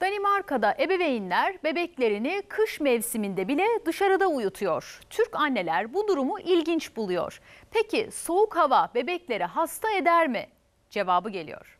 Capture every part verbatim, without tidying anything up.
Danimarka'da ebeveynler bebeklerini kış mevsiminde bile dışarıda uyutuyor. Türk anneler bu durumu ilginç buluyor. Peki soğuk hava bebekleri hasta eder mi? Cevabı geliyor.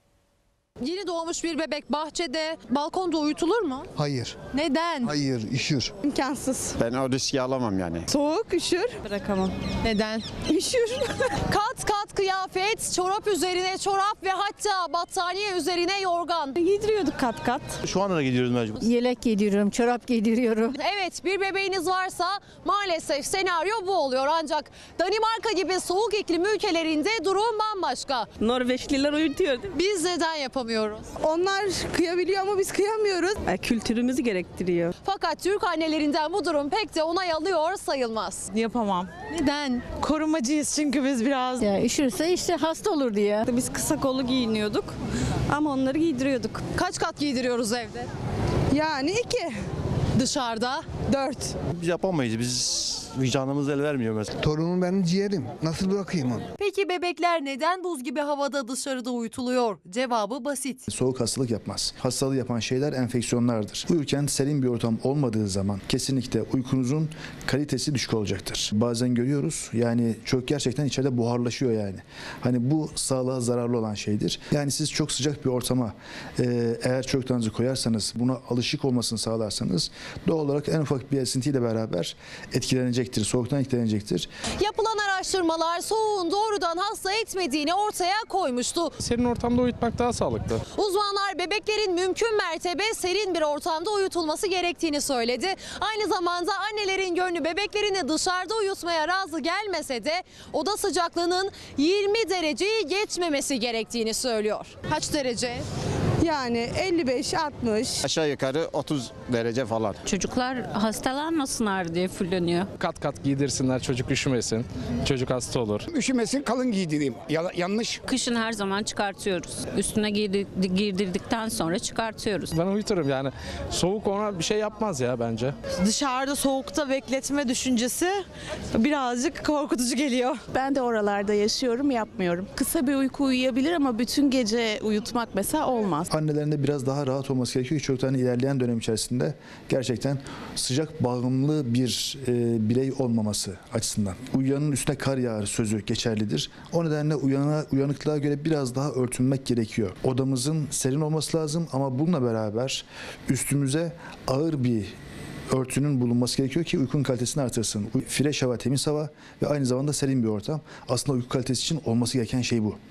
Yeni doğmuş bir bebek bahçede, balkonda uyutulur mu? Hayır. Neden? Hayır, üşür. İmkansız. Ben o riski alamam yani. Soğuk, üşür. Bırakamam. Neden? Üşür. Kat kat kıyafet, çorap üzerine çorap ve hatta battaniye üzerine yorgan. Giydiriyorduk kat kat. Şu anda da gidiyoruz mecbur. Yelek giydiriyorum, çorap giydiriyorum. Evet, bir bebeğiniz varsa maalesef senaryo bu oluyor. Ancak Danimarka gibi soğuk iklim ülkelerinde durum bambaşka. Norveçliler uyutuyor değil mi? Biz neden yapamıyoruz? Onlar kıyabiliyor ama biz kıyamıyoruz. E, kültürümüzü gerektiriyor. Fakat Türk annelerinden bu durum pek de onay alıyor sayılmaz. Yapamam. Neden? Korumacıyız çünkü biz biraz. Ya üşürse işte hasta olur diye. Biz kısa kollu giyiniyorduk ama onları giydiriyorduk. Kaç kat giydiriyoruz evde? Yani iki, Dışarıda? dört. Biz yapamayız. Biz vicdanımız el vermiyor mesela. Torunum benim ciğerim. Nasıl bırakayım onu? Peki bebekler neden buz gibi havada dışarıda uyutuluyor? Cevabı basit. Soğuk hastalık yapmaz. Hastalığı yapan şeyler enfeksiyonlardır. Uyurken serin bir ortam olmadığı zaman kesinlikle uykunuzun kalitesi düşük olacaktır. Bazen görüyoruz yani çok gerçekten içeride buharlaşıyor yani. Hani bu sağlığa zararlı olan şeydir. Yani siz çok sıcak bir ortama e, eğer çocuklarınızı koyarsanız, buna alışık olmasını sağlarsanız doğal olarak en ufak bir esintiyle beraber etkilenecektir. Soğuktan etkilenecektir. Yapılan araştırmalar soğuğun doğrudan hasta etmediğini ortaya koymuştu. Serin ortamda uyutmak daha sağlıklı. Uzmanlar bebeklerin mümkün mertebe serin bir ortamda uyutulması gerektiğini söyledi. Aynı zamanda annelerin gönlü bebeklerini dışarıda uyutmaya razı gelmese de oda sıcaklığının yirmi dereceyi geçmemesi gerektiğini söylüyor. Kaç derece? Yani elli beş altmış. Aşağı yukarı otuz derece falan. Çocuklar hastalanmasınlar diye fulleniyor. Kat kat giydirsinler, çocuk üşümesin. Çocuk hasta olur. Üşümesin, kalın giydireyim. Ya, yanlış. Kışın her zaman çıkartıyoruz. Üstüne giydir, giydirdikten sonra çıkartıyoruz. Ben uyuturum yani. Soğuk ona bir şey yapmaz ya bence. Dışarıda soğukta bekletme düşüncesi birazcık korkutucu geliyor. Ben de oralarda yaşıyorum, yapmıyorum. Kısa bir uyku uyuyabilir ama bütün gece uyutmak mesela olmaz. Annelerin de biraz daha rahat olması gerekiyor ki çocukların ilerleyen dönem içerisinde gerçekten sıcak bağımlı bir e, birey olmaması açısından. Uyuyanın üstüne kar yağar sözü geçerlidir. O nedenle uyana, uyanıklığa göre biraz daha örtünmek gerekiyor. Odamızın serin olması lazım ama bununla beraber üstümüze ağır bir örtünün bulunması gerekiyor ki uykunun kalitesini artırsın. Fresh hava, temiz hava ve aynı zamanda serin bir ortam. Aslında uyku kalitesi için olması gereken şey bu.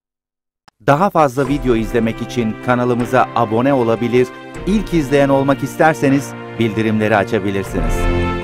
Daha fazla video izlemek için kanalımıza abone olabilir, ilk izleyen olmak isterseniz bildirimleri açabilirsiniz.